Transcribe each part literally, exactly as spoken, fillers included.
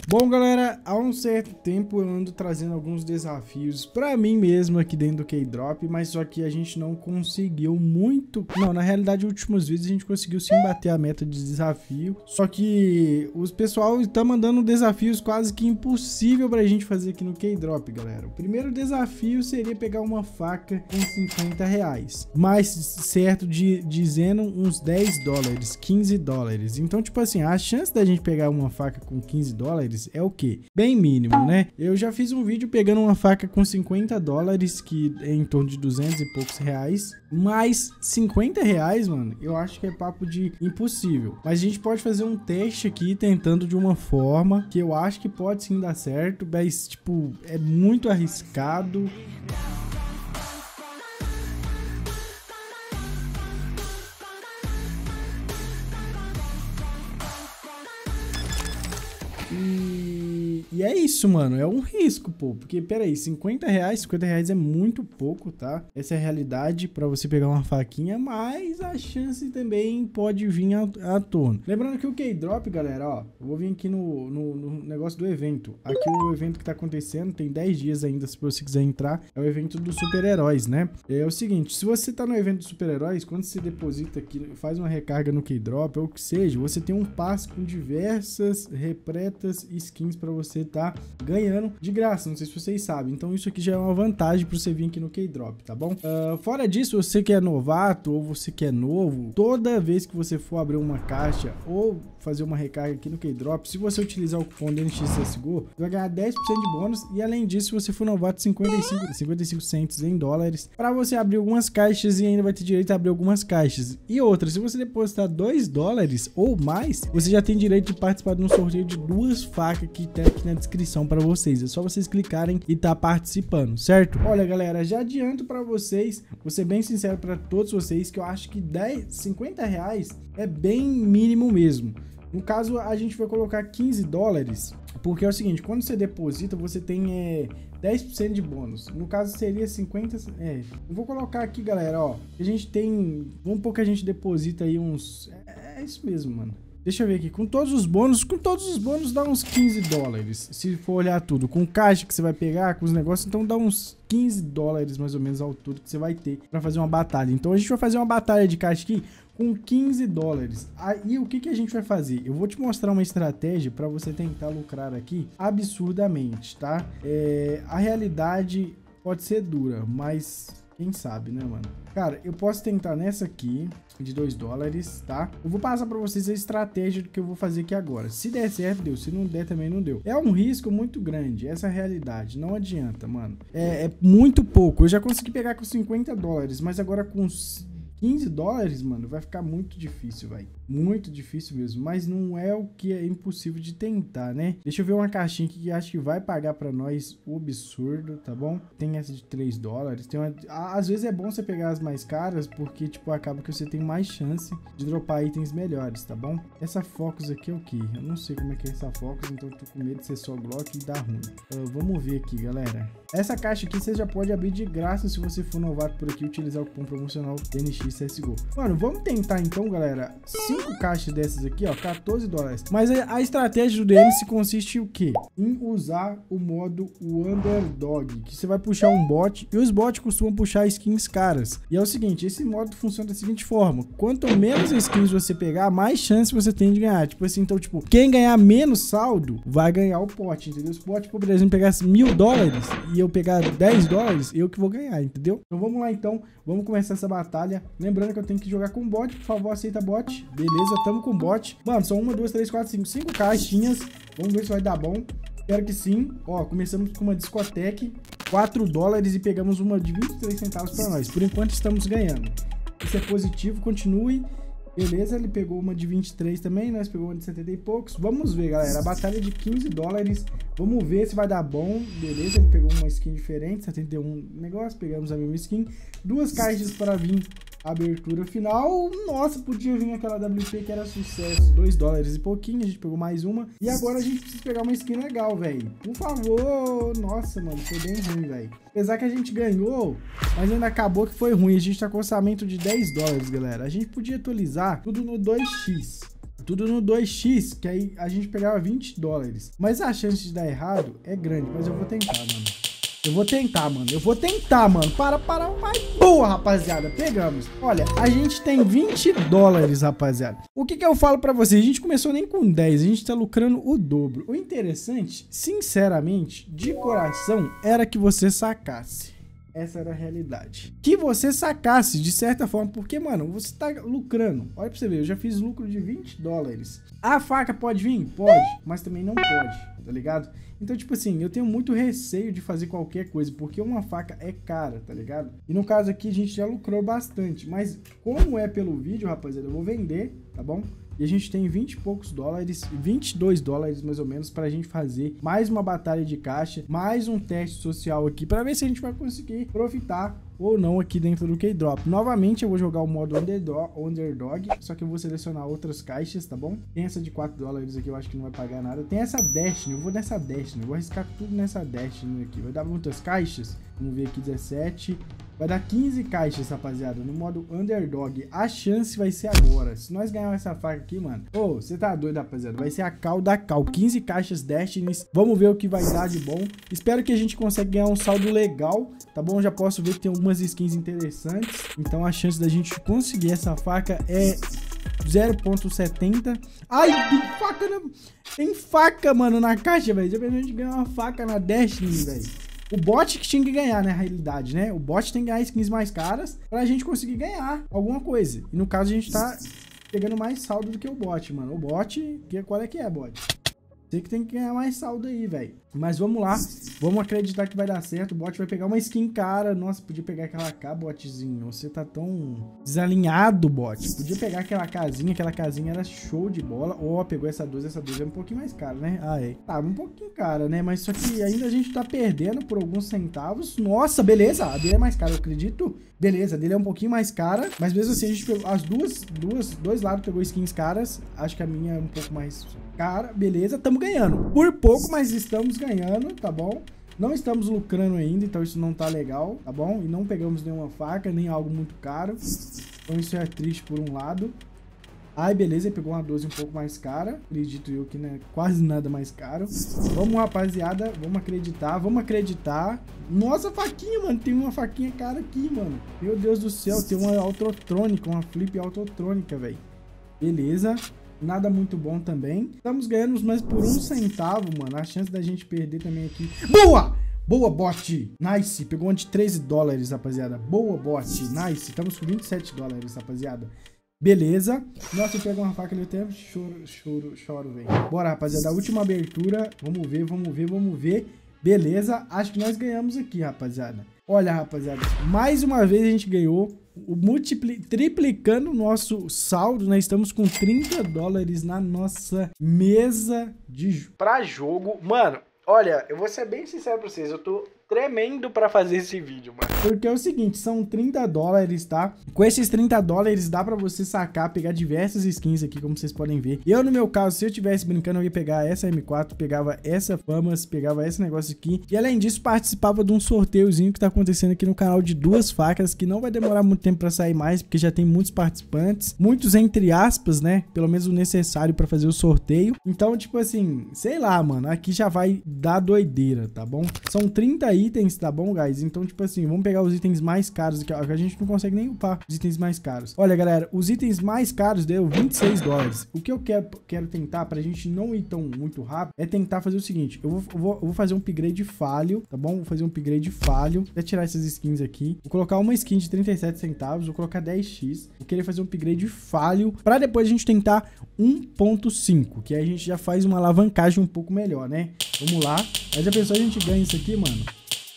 Bom, galera, há um certo tempo eu ando trazendo alguns desafios pra mim mesmo aqui dentro do K-Drop, mas só que a gente não conseguiu muito... Não, na realidade, nos últimos vídeos a gente conseguiu sim bater a meta de desafio, só que os pessoal tá mandando desafios quase que impossível pra gente fazer aqui no K-Drop, galera. O primeiro desafio seria pegar uma faca com cinquenta reais, mais certo de dizendo uns dez dólares, quinze dólares. Então, tipo assim, a chance da gente pegar uma faca com quinze dólares é o que? Bem mínimo, né? Eu já fiz um vídeo pegando uma faca com cinquenta dólares, que é em torno de duzentos e poucos reais, mas cinquenta reais, mano, eu acho que é papo de impossível. Mas a gente pode fazer um teste aqui, tentando de uma forma que eu acho que pode sim dar certo, mas, tipo, é muito arriscado. E, e é isso, mano, é um risco, pô, porque, peraí, cinquenta reais, cinquenta reais é muito pouco, tá? Essa é a realidade pra você pegar uma faquinha, mas a chance também pode vir à, à tona. Lembrando que o K-Drop, galera, ó, eu vou vir aqui no, no, no negócio do evento. Aqui o evento que tá acontecendo, tem dez dias ainda, se você quiser entrar, é o evento dos super-heróis, né? É o seguinte, se você tá no evento dos super-heróis, quando você deposita aqui, faz uma recarga no K-Drop, ou o que seja, você tem um passe com diversas repretas skins pra você tá ganhando de graça, não sei se vocês sabem. Então isso aqui já é uma vantagem pra você vir aqui no K-Drop, tá bom? Uh, fora disso, você que é novato ou você que é novo, toda vez que você for abrir uma caixa ou fazer uma recarga aqui no K-Drop, se você utilizar o cupom D N X C S G O, você vai ganhar dez por cento de bônus. E além disso, se você for novato, cinquenta e cinco centos em dólares para você abrir algumas caixas e ainda vai ter direito a abrir algumas caixas. E outra, se você depositar dois dólares ou mais, você já tem direito de participar de um sorteio de duas facas que tem aqui na descrição para vocês. É só vocês clicarem e tá participando, certo? Olha, galera, já adianto para vocês, vou ser bem sincero para todos vocês, que eu acho que dez, cinquenta reais é bem mínimo mesmo. No caso, a gente vai colocar quinze dólares, porque é o seguinte, quando você deposita, você tem é, dez por cento de bônus. No caso, seria cinquenta... É, eu vou colocar aqui, galera, ó, a gente tem... Vamos supor que a gente deposita aí uns... É, é isso mesmo, mano. Deixa eu ver aqui, com todos os bônus, com todos os bônus dá uns quinze dólares, se for olhar tudo. Com caixa que você vai pegar, com os negócios, então dá uns quinze dólares mais ou menos ao todo que você vai ter pra fazer uma batalha. Então a gente vai fazer uma batalha de caixa aqui com quinze dólares. Aí o que que a gente vai fazer? Eu vou te mostrar uma estratégia pra você tentar lucrar aqui absurdamente, tá? É, a realidade pode ser dura, mas... quem sabe, né, mano? Cara, eu posso tentar nessa aqui, de dois dólares, tá? Eu vou passar pra vocês a estratégia do que eu vou fazer aqui agora. Se der certo, deu. Se não der, também não deu. É um risco muito grande, essa é a realidade. Não adianta, mano. É, é muito pouco. Eu já consegui pegar com cinquenta dólares, mas agora com quinze dólares, mano, vai ficar muito difícil, velho. Muito difícil mesmo, mas não é o que é impossível de tentar, né? Deixa eu ver uma caixinha aqui que acho que vai pagar pra nós o absurdo, tá bom? Tem essa de três dólares, tem uma... Às vezes é bom você pegar as mais caras, porque, tipo, acaba que você tem mais chance de dropar itens melhores, tá bom? Essa Focus aqui é o que? Eu não sei como é que é essa Focus, então eu tô com medo de ser só Glock e dar ruim. Uh, vamos ver aqui, galera. Essa caixa aqui você já pode abrir de graça se você for novato por aqui e utilizar o cupom promocional D N X C S G O. Mano, vamos tentar então, galera, cinco caixas dessas aqui, ó, quatorze dólares. Mas a, a estratégia do D M se consiste em o quê? Em usar o modo Underdog, que você vai puxar um bot, e os bots costumam puxar skins caras. E é o seguinte, esse modo funciona da seguinte forma: quanto menos skins você pegar, mais chance você tem de ganhar. Tipo assim, então, tipo, quem ganhar menos saldo vai ganhar o pote, entendeu? Se o bot, por exemplo, pegasse mil dólares e eu pegar dez dólares, eu que vou ganhar, entendeu? Então vamos lá então, vamos começar essa batalha. Lembrando que eu tenho que jogar com bot, por favor, aceita bot. Beleza, tamo com bot. Mano, são uma, duas, três, quatro, cinco, cinco caixinhas. Vamos ver se vai dar bom. Espero que sim. Ó, começamos com uma discoteca, quatro dólares e pegamos uma de vinte e três centavos pra nós. Por enquanto estamos ganhando. Isso é positivo, continue. Beleza, ele pegou uma de vinte e três também, nós pegamos uma de setenta e poucos. Vamos ver, galera, a batalha de quinze dólares. Vamos ver se vai dar bom. Beleza, ele pegou uma skin diferente, setenta e um negócio, pegamos a mesma skin. Duas caixas para vir abertura final. Nossa, podia vir aquela W P que era sucesso. dois dólares e pouquinho, a gente pegou mais uma. E agora a gente precisa pegar uma skin legal, velho. Por favor. Nossa, mano, foi bem ruim, velho. Apesar que a gente ganhou, mas ainda acabou que foi ruim. A gente tá com orçamento de dez dólares, galera. A gente podia atualizar tudo no dois x. tudo no dois x, que aí a gente pegava vinte dólares. Mas a chance de dar errado é grande, mas eu vou tentar, mano. Eu vou tentar, mano. Eu vou tentar, mano. Para, para. Vai. Boa, rapaziada. Pegamos. Olha, a gente tem vinte dólares, rapaziada. O que que eu falo pra vocês? A gente começou nem com dez. A gente tá lucrando o dobro. O interessante, sinceramente, de coração, era que você sacasse. Essa era a realidade. Que você sacasse, de certa forma, porque, mano, você tá lucrando. Olha pra você ver, eu já fiz lucro de vinte dólares. A faca pode vir? Pode, mas também não pode, tá ligado? Então, tipo assim, eu tenho muito receio de fazer qualquer coisa, porque uma faca é cara, tá ligado? E no caso aqui, a gente já lucrou bastante, mas como é pelo vídeo, rapaziada, eu vou vender, tá bom? E a gente tem vinte e poucos dólares, vinte e dois dólares mais ou menos, pra gente fazer mais uma batalha de caixa, mais um teste social aqui, pra ver se a gente vai conseguir profitar ou não aqui dentro do K-Drop. Novamente eu vou jogar o modo underdog, underdog, só que eu vou selecionar outras caixas, tá bom? Tem essa de quatro dólares aqui, eu acho que não vai pagar nada. Tem essa Destiny, eu vou nessa Destiny, eu vou arriscar tudo nessa Destiny aqui. Vai dar muitas caixas, vamos ver aqui, dezessete... Vai dar quinze caixas, rapaziada, no modo underdog. A chance vai ser agora. Se nós ganharmos essa faca aqui, mano... Ô, você tá doido, rapaziada. Vai ser a cal da cal. quinze caixas Destinies. Vamos ver o que vai dar de bom. Espero que a gente consiga ganhar um saldo legal, tá bom? Já posso ver que tem algumas skins interessantes. Então a chance da gente conseguir essa faca é zero ponto setenta. Ai, tem faca na... Tem faca, mano, na caixa, velho. Já pensou a gente ganhar uma faca na Destiny, velho? O bot que tinha que ganhar, né, na realidade, né? O bot tem que ganhar skins mais caras pra gente conseguir ganhar alguma coisa. E no caso a gente tá pegando mais saldo do que o bot, mano. O bot, que, qual é que é, bot? Você que tem que ganhar mais saldo aí, velho. Mas vamos lá, vamos acreditar que vai dar certo. O bot vai pegar uma skin cara. Nossa, podia pegar aquela K, botzinho. Você tá tão desalinhado, bot. Podia pegar aquela casinha, aquela casinha era show de bola. Ó, oh, pegou essa doze, essa doze é um pouquinho mais cara, né? Ah, é. Tá, um pouquinho cara, né? Mas só que ainda a gente tá perdendo por alguns centavos. Nossa, beleza. A dele é mais cara, eu acredito. Beleza, a dele é um pouquinho mais cara. Mas mesmo assim, a gente pegou as duas, duas, dois lados pegou skins caras. Acho que a minha é um pouco mais cara. Beleza, tamo ganhando. Por pouco, mas estamos ganhando, tá bom? Não estamos lucrando ainda, então isso não tá legal, tá bom? E não pegamos nenhuma faca, nem algo muito caro. Então isso é triste por um lado. Ai, beleza, pegou uma doze um pouco mais cara. Acredito eu que não é quase nada mais caro. Vamos, rapaziada, vamos acreditar, vamos acreditar. Nossa, faquinha, mano, tem uma faquinha cara aqui, mano. Meu Deus do céu, tem uma autotrônica, uma flip autotrônica, velho. Beleza. Nada muito bom também. Estamos ganhando, mas por um centavo, mano. A chance da gente perder também aqui. Boa! Boa, bot! Nice! Pegou uma de treze dólares, rapaziada. Boa, bot! Nice! Estamos com vinte e sete dólares, rapaziada. Beleza. Nossa, eu pego uma faca ali, eu até choro, choro, choro, velho. Bora, rapaziada. A última abertura. Vamos ver, vamos ver, vamos ver. Beleza. Acho que nós ganhamos aqui, rapaziada. Olha, rapaziada. Mais uma vez a gente ganhou. O multipli triplicando o nosso saldo, né? Estamos com trinta dólares na nossa mesa de pra jogo. Mano, olha, eu vou ser bem sincero pra vocês, eu tô tremendo pra fazer esse vídeo, mano. Porque é o seguinte, são trinta dólares, tá? Com esses trinta dólares dá pra você sacar, pegar diversas skins aqui, como vocês podem ver. Eu, no meu caso, se eu tivesse brincando, eu ia pegar essa M quatro, pegava essa Famas, pegava esse negócio aqui. E além disso, participava de um sorteiozinho que tá acontecendo aqui no canal de duas facas, que não vai demorar muito tempo pra sair mais, porque já tem muitos participantes. Muitos, entre aspas, né? Pelo menos o necessário pra fazer o sorteio. Então, tipo assim, sei lá, mano, aqui já vai dar doideira, tá bom? São trinta itens, tá bom, guys? Então, tipo assim, vamos pegar os itens mais caros aqui, ó, que a gente não consegue nem upar os itens mais caros. Olha, galera, os itens mais caros deu vinte e seis dólares. O que eu quero, quero tentar, pra gente não ir tão muito rápido, é tentar fazer o seguinte, eu vou, eu vou, eu vou fazer um upgrade falho, tá bom? Vou fazer um upgrade falho, até tirar essas skins aqui. Vou colocar uma skin de trinta e sete centavos, vou colocar dez x. Vou querer fazer um upgrade falho, pra depois a gente tentar um ponto cinco, que aí a gente já faz uma alavancagem um pouco melhor, né? Vamos lá. Mas a pessoa, a gente ganha isso aqui, mano.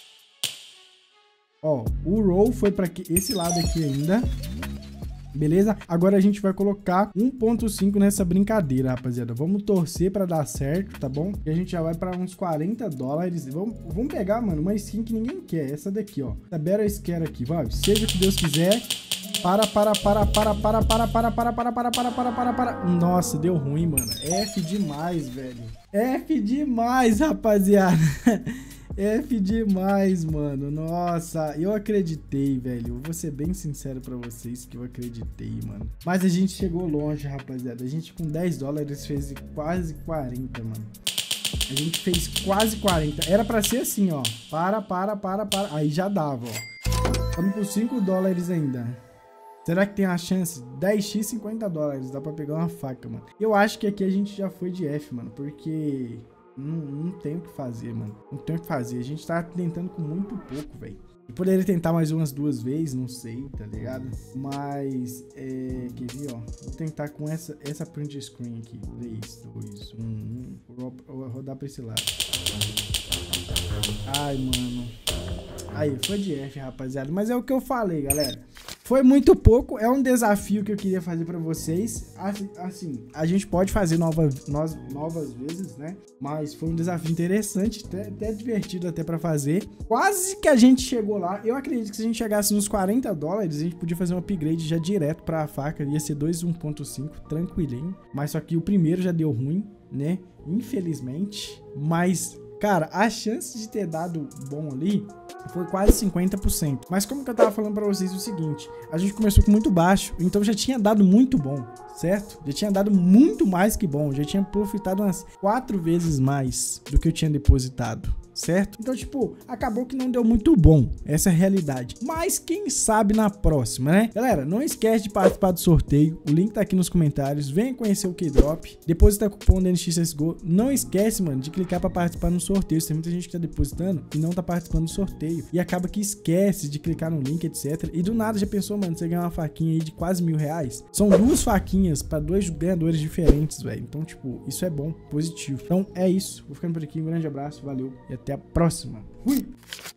Ó, o roll foi pra esse lado aqui ainda. Beleza? Agora a gente vai colocar um ponto cinco nessa brincadeira, rapaziada. Vamos torcer pra dar certo, tá bom? E a gente já vai pra uns quarenta dólares. Vamos, vamos pegar, mano, uma skin que ninguém quer. Essa daqui, ó. Essa Battle Scare aqui, vai. Seja o que Deus quiser. Para, para, para, para, para, para, para, para, para, para, para, para, para, para. Nossa, deu ruim, mano. F demais, velho. F demais, rapaziada. F demais, mano. Nossa, eu acreditei, velho. Vou ser bem sincero pra vocês que eu acreditei, mano. Mas a gente chegou longe, rapaziada. A gente com dez dólares fez quase quarenta, mano. A gente fez quase quarenta. Era pra ser assim, ó. Para, para, para, para. Aí já dava, ó. Estamos com cinco dólares ainda. Será que tem a chance? dez x, cinquenta dólares. Dá pra pegar uma faca, mano. Eu acho que aqui a gente já foi de F, mano. Porque não, não tem o que fazer, mano. Não tem o que fazer. A gente tá tentando com muito pouco, velho. Eu poderia tentar mais umas duas vezes, não sei, tá ligado? Mas, é... quer ver, ó. Vou tentar com essa, essa print screen aqui. três, dois, um, um. Vou rodar pra esse lado. Ai, mano. Aí, foi de F, rapaziada. Mas é o que eu falei, galera. Foi muito pouco, é um desafio que eu queria fazer pra vocês. Assim, a gente pode fazer novas, novas vezes, né? Mas foi um desafio interessante, até, até divertido até pra fazer. Quase que a gente chegou lá. Eu acredito que se a gente chegasse nos quarenta dólares, a gente podia fazer um upgrade já direto pra faca. Ia ser dois um ponto cinco, tranquilinho. Mas só que o primeiro já deu ruim, né? Infelizmente. Mas... cara, a chance de ter dado bom ali foi quase cinquenta por cento. Mas como que eu tava falando pra vocês o seguinte, a gente começou com muito baixo, então já tinha dado muito bom, certo? Já tinha dado muito mais que bom, já tinha profitado umas quatro vezes mais do que eu tinha depositado. Certo? Então, tipo, acabou que não deu muito bom. Essa é a realidade. Mas quem sabe na próxima, né? Galera, não esquece de participar do sorteio. O link tá aqui nos comentários. Venha conhecer o Keydrop. Deposita cupom D N X C S G O. Não esquece, mano, de clicar pra participar no sorteio. Tem muita gente que tá depositando e não tá participando do sorteio. E acaba que esquece de clicar no link, etcétera. E do nada já pensou, mano, você ganhar uma faquinha aí de quase mil reais? São duas faquinhas pra dois ganhadores diferentes, velho. Então, tipo, isso é bom, positivo. Então, é isso. Vou ficando por aqui. Um grande abraço, valeu e até Até a próxima. Fui!